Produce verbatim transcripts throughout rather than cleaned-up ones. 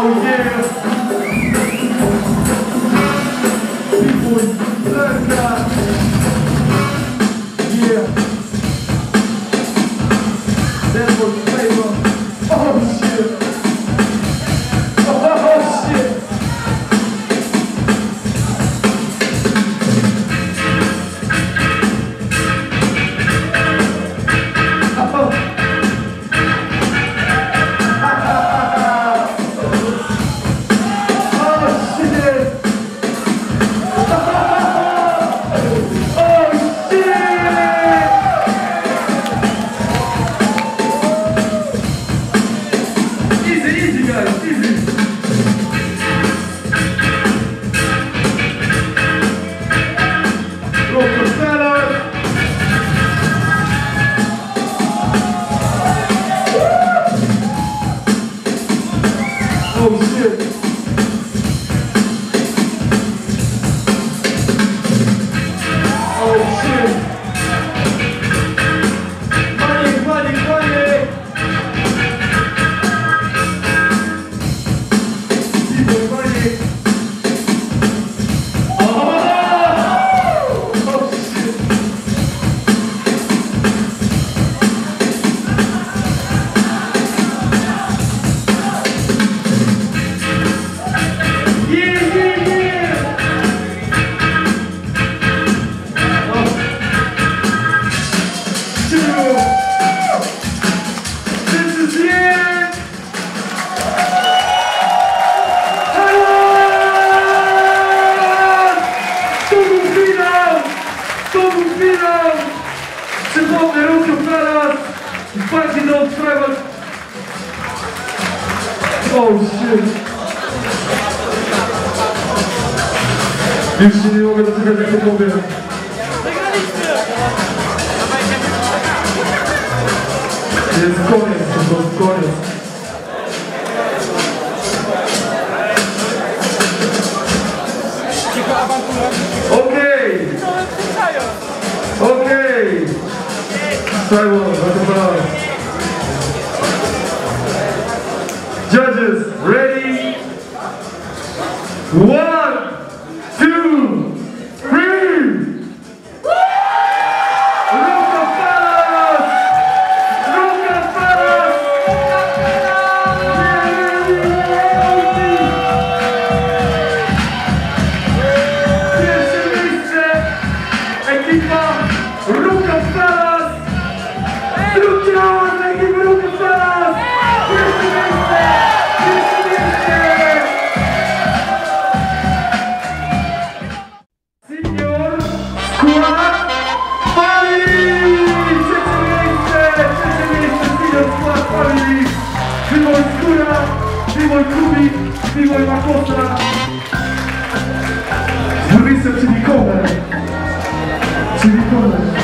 Przypomnę, ruchów teraz i bardziej do odprawa. Oh shit. Już się nie mogę doczekać, jak to powiem. Jest koniec, to jest koniec. Okej! Okej! Simon, zapraszam. Judges, ready? One, two, three! Rockefellas! Rockefellas! Pierwsze miejsce ekipa Rockefellas! Drugi raz ekipa Rockefellas! Pierwsze miejsce! Pierwsze miejsce! Senior Skład Family! Trzecie miejsce! Trzecie miejsce Senior Skład Family! Wymoj Skóra, Wymoj Kubik, Wymoj Makosa! Z drugiej strony czyli Komer! Czyli Komer!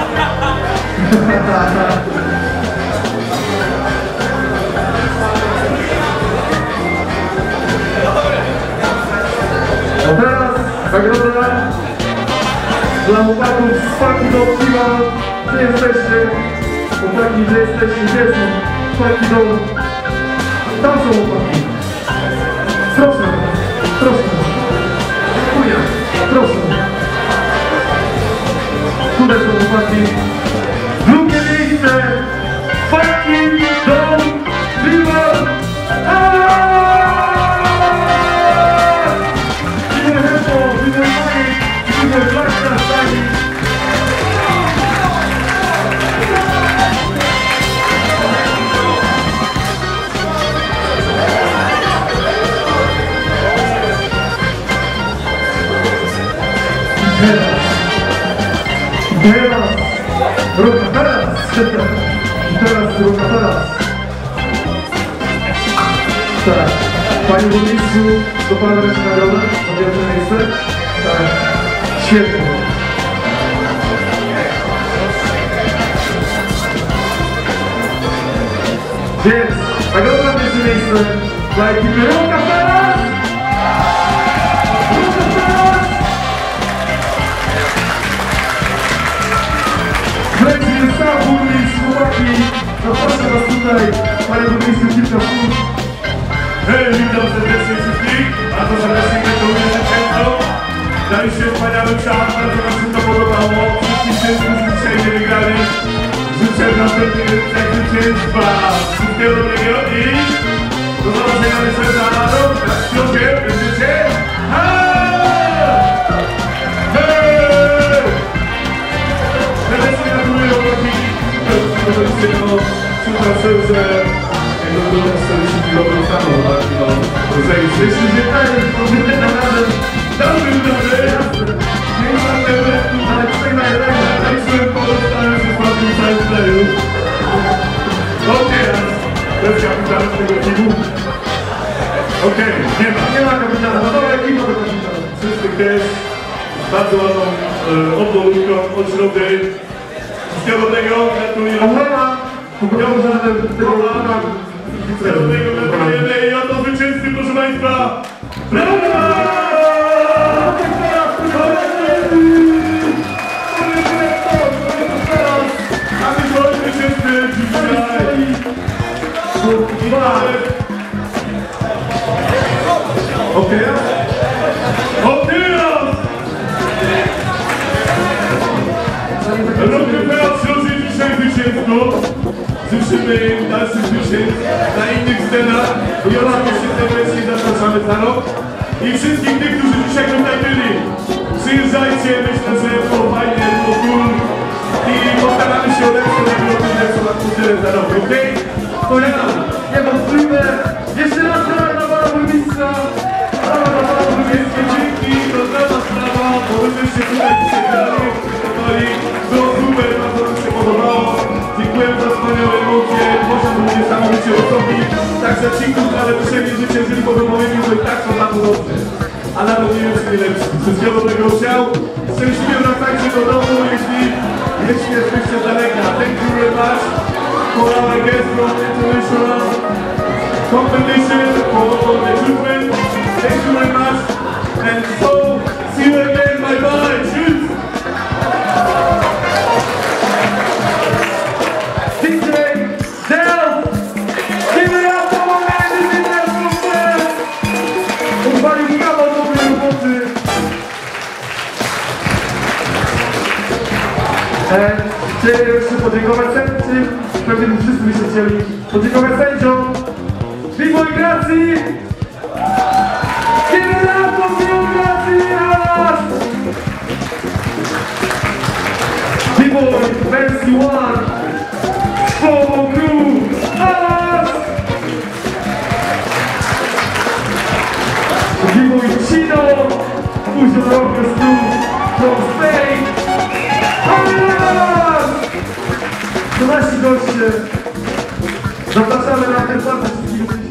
A teraz nagroda dla chłopaków z Faki do Piwa. Gdzie jesteście? Chłopaki, gdzie jesteście? Gdzie są? Faki do... Tam są chłopaki. Proszę, proszę. Dziękuję. Proszę. Tutaj są chłopaki. Drugie miejsce. Faki do Piwa. Teraz Rockefellas! Teraz Rockefellas! Tak, panie burmistrzu, do pana wreszcie nagrodę za pierwsze miejsce? Tak, świetnie. Więc nagroda za pierwsze miejsce dla ekipy Rockefellas! Rockefellas! Leci sam burmistrz, chłopaki, zapraszam was tutaj, panie burmistrzu, kilka słów. Hej, witam serdecznie. Państwa, wszystkiego dobrego i do zobaczenia myślę za rok, na ślubie, będziecie serdecznie gratuluję chłopaki, no super serce, jak to było serdecznie dobrą stanu, tak, no, zajście, jeśli nie tak, to będzie naprawdę dobry, dobry, jasne, nie mam tego, ale tutaj najlepiej, tak sobie pozostałem ze słabym całym kraju. No teraz, to jest kapitan tego teamu. Okej, okay, nie ma. Nie ma kapitana, no dobra ekipa do kapitana. Wszyscy też, bardzo ładną e, obdolutką od środy. Wszystkiego dobrego, gratuluję. Obrona! Poprawiam, że tego obrona. Wszystkiego dobrego, gratulujemy i oto zwycięzcy, proszę Państwa. Brawo! O teraz? O teraz! Robimy teraz środzie dzisiaj zwycięstwo. Życzymy dalszych zwycięstw na innych scenach. I oczywiście serdecznie zapraszamy za rok. I wszystkich tych, którzy dzisiaj tutaj byli. Przyjeżdżajcie, myślę, że było fajnie, było cool. I postaramy się o lepsze nagrody, lepszą atmosferę za rok, okej? To ja, niewątpliwe. Jeszcze raz brawa dla pana burmistrza. Brawa dla pana burmistrza. Dzięki, to żadna sprawa, bo wy żeście tutaj przyjechali, przygotowali. Było super, bardzo mi się podobało. Dziękuję za wspaniałe emocje, można było niesamowicie osobni. Także ci, którzy ale dzisiaj nie zwyciężyli, bo moimi, że i tak są na podobne. A nawet nie wiem, czy nie lepszy. Wszystkiego dobrego chciał. Szczęśliwie wracajcie do domu, jeśli, jeśli jesteście z daleka. Thank you very much for our guest from international competition for the children. Thank you very much. And so, see you again. Bye bye. Tschüss. D J Del, give it up for my man, D J Del from France. Odwalił kawał dobrej roboty. Chciałem jeszcze podziękować sędziom, pewnie wszyscy byście chcieli podziękować sędziom. Big-Boy Gracji! Give it up for Big-Boy Gracji! Big-Boy wersji one! Słowo Crew! Alas! Big-Boy Chino! Fusion Rockers Crew from Spain! To nasi goście. Zapraszamy na ten